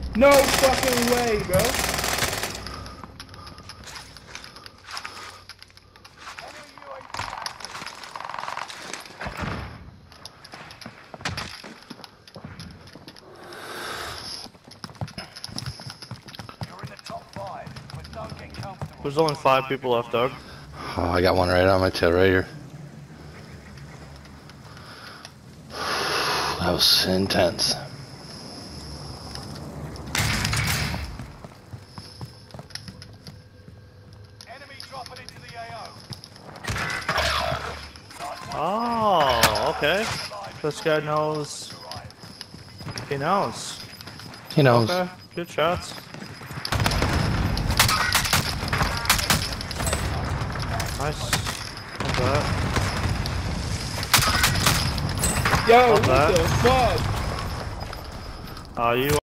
No fucking way, bro. There's only 5 people left, Doug. Oh, I got one right on my tail right here. That was intense. Oh, okay. This guy knows. He knows. He knows. Okay, good shots. Nice. Not bad. Yo, Not what bad. the fuck? You